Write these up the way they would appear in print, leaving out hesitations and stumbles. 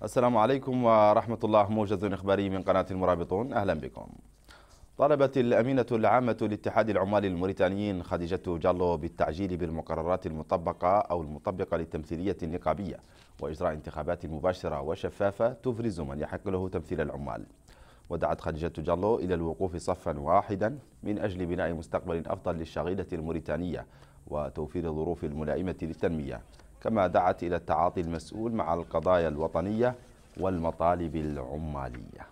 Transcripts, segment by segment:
السلام عليكم ورحمة الله. موجز إخباري من قناة المرابطون، أهلا بكم. طالبت الأمينة العامة لاتحاد العمال الموريتانيين خديجة جالو بالتعجيل بالمقررات المطبقة للتمثيلية النقابية وإجراء انتخابات مباشرة وشفافة تفرز من يحق له تمثيل العمال. ودعت خديجة جالو إلى الوقوف صفا واحدا من أجل بناء مستقبل أفضل للشغيلة الموريتانية وتوفير الظروف الملائمة للتنمية، كما دعت إلى التعاطي المسؤول مع القضايا الوطنية والمطالب العمالية.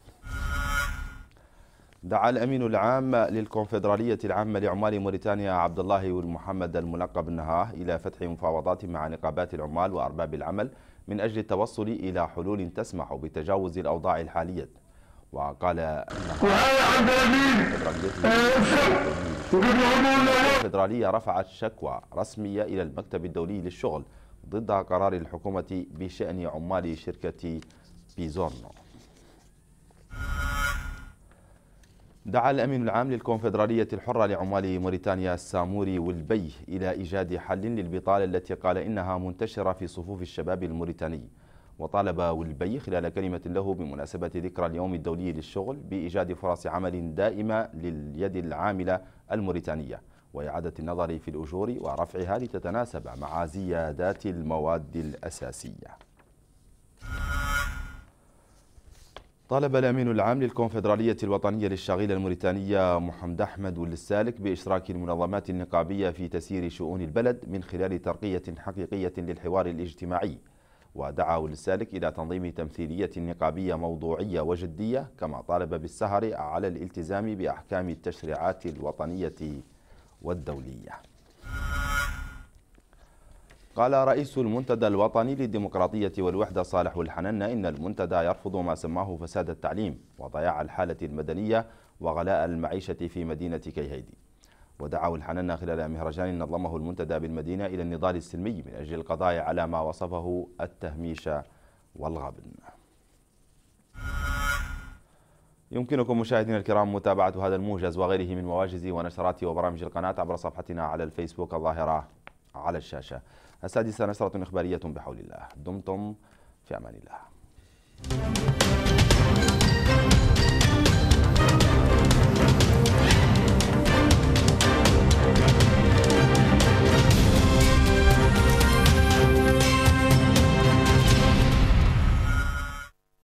دعا الأمين العام للكونفدرالية العامة لعمال موريتانيا عبد الله والمحمد الملقب نهاه إلى فتح مفاوضات مع نقابات العمال وأرباب العمل من أجل التوصل إلى حلول تسمح بتجاوز الأوضاع الحالية. وقال الفدرالية رفعت شكوى رسمية إلى المكتب الدولي للشغل ضد قرار الحكومة بشأن عمال شركة بيزورنو. دعا الأمين العام للكونفدرالية الحرة لعمال موريتانيا ساموري والبي إلى إيجاد حل للبطالة التي قال إنها منتشرة في صفوف الشباب الموريتاني. وطالب والبي خلال كلمة له بمناسبة ذكرى اليوم الدولي للشغل بإيجاد فرص عمل دائمة لليد العاملة الموريتانية وإعادة النظر في الأجور ورفعها لتتناسب مع زيادات المواد الأساسية. طالب الأمين العام للكونفدرالية الوطنية للشغيلة الموريتانية محمد أحمد والسالك بإشراك المنظمات النقابية في تسيير شؤون البلد من خلال ترقية حقيقية للحوار الاجتماعي. ودعا والسالك إلى تنظيم تمثيلية نقابية موضوعية وجدية، كما طالب بالسهر على الالتزام بأحكام التشريعات الوطنية والدولية. قال رئيس المنتدى الوطني للديمقراطية والوحدة صالح الحنن إن المنتدى يرفض ما سماه فساد التعليم وضياع الحالة المدنية وغلاء المعيشة في مدينة كيهيدي. ودعا الحنن خلال مهرجان نظمه المنتدى بالمدينة إلى النضال السلمي من أجل القضاء على ما وصفه التهميش والغبن. يمكنكم مشاهدينا الكرام متابعة هذا الموجز وغيره من مواجز ونشرات وبرامج القناة عبر صفحتنا على الفيسبوك الظاهرة على الشاشة. السادسة نشرة إخبارية بحول الله. دمتم في أمان الله.